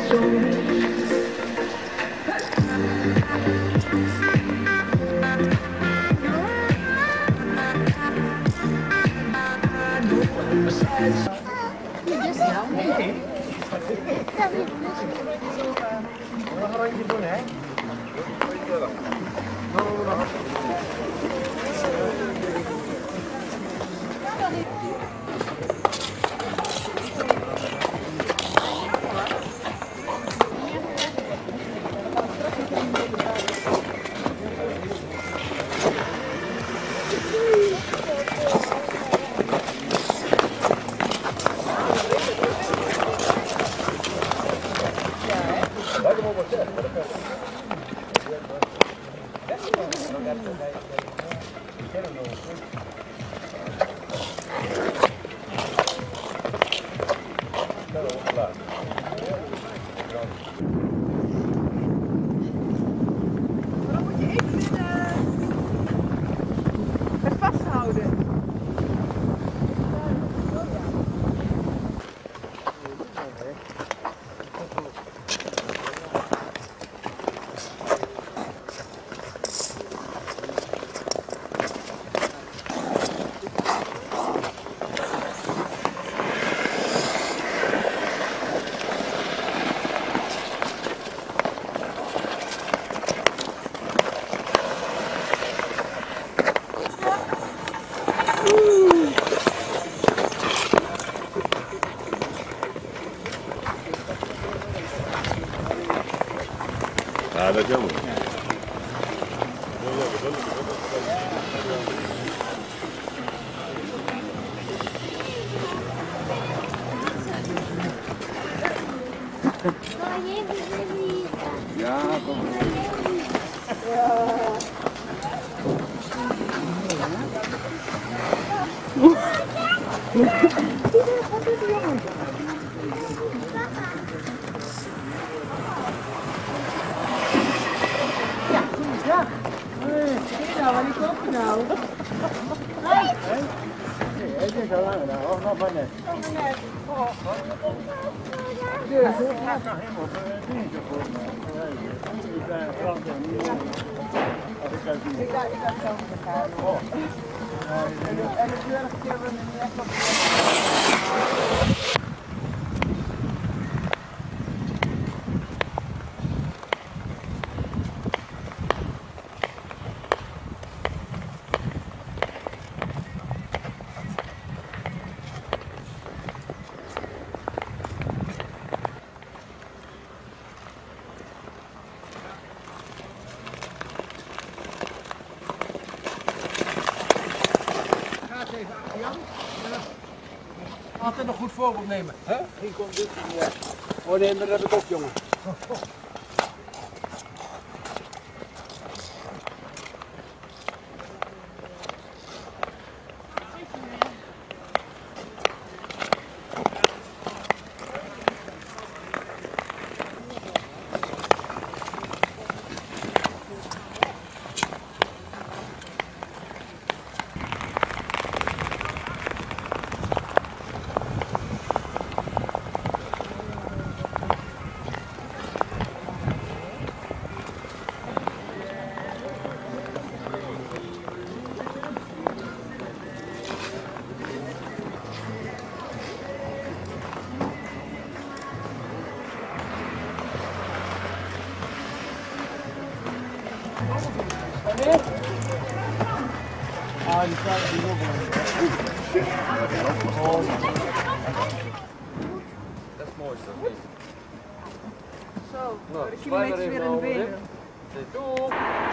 Ja, dat is jammer. Ja, kom maar. Nou, waar ligt op nou? Nee, het is al lang nou, of nog maar net. Dus, ik ga nog helemaal dingetje voor me. Ik ben een Frans en niet. Ik ga het zo met elkaar. En de vorige keer hebben we niet echt op. Altijd een goed voorbeeld nemen. Hè? Hier komt dit niet. Oh nee, maar dat heb ik ook, jongen. Ah, die staat hier nog wel. Dat is mooi zo. Zo, de kilometers weer in de benen. Doei!